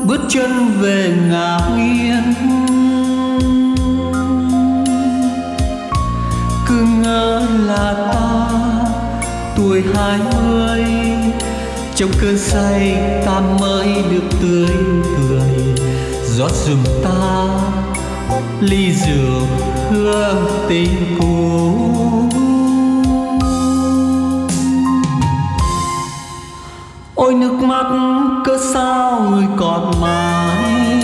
bước chân về ngả nghiêng. Cứ ngỡ là ta tuổi 20, trong cơn say ta mới được tươi cười. Rót giùm ta ly rượu hương tình cũ. Ôi nước mắt cớ sao người còn mãi,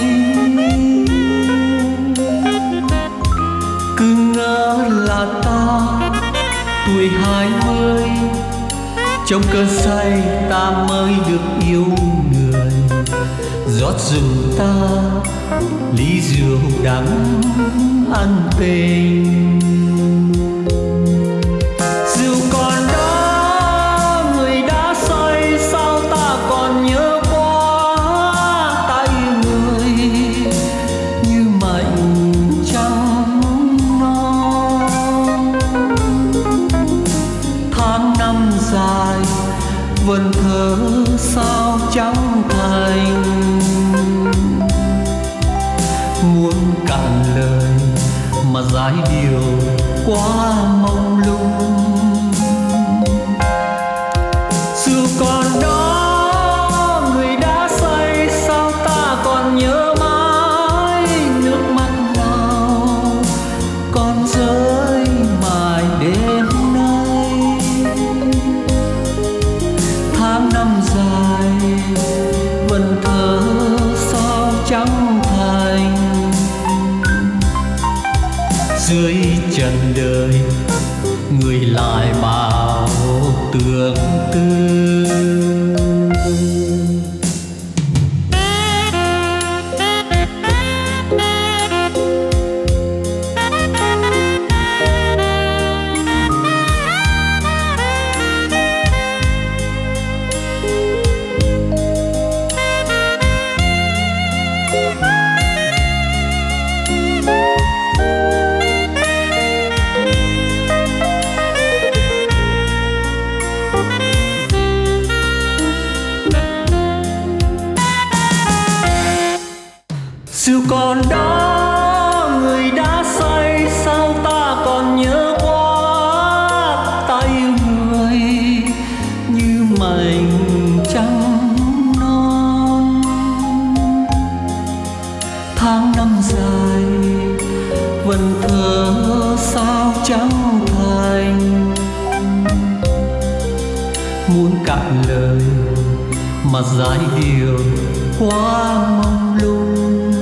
cứ ngỡ là ta tuổi 20, trong cơn say ta mới được yêu người. Rót giùm ta ly rượu đắng ân tình. Rượu còn đó người đã say, sao ta còn nhớ quá. Ta yêu người như mảnh trăng non. Tháng năm dài vần thơ sao chẳng thành, muốn cạn lời mà giải điều quá mông lung. Dù còn đó người đã say, sao ta còn nhớ mãi. Nước mắt nào còn rơi mãi đêm nay. Tháng năm dài vần thơ sao chẳng thành, dưới trần đời người lại bao tương tư. Dù còn đó người đã say, sao ta còn nhớ quá. Ta yêu người như mảnh trăng non. Tháng năm dài vần thơ sao chẳng thành, muốn cạn lời mà giải điều quá mông lung.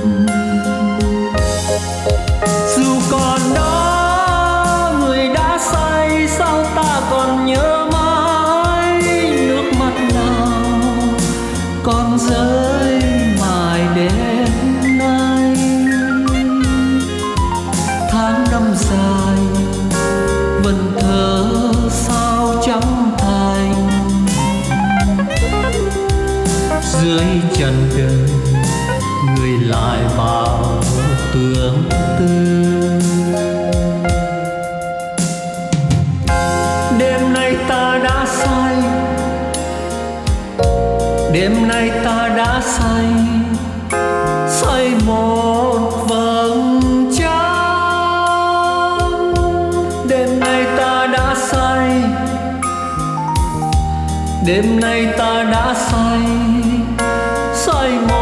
Dù còn đó người đã say, sao ta còn nhớ mãi. Nước mắt nào còn rơi mãi đêm nay. Tháng năm dài vần thơ sao chẳng thành, dưới trần đời người lại bao tương tư. Đêm nay ta đã say, đêm nay ta đã say, say một vầng trăng. Đêm nay ta đã say, đêm nay ta đã say, say một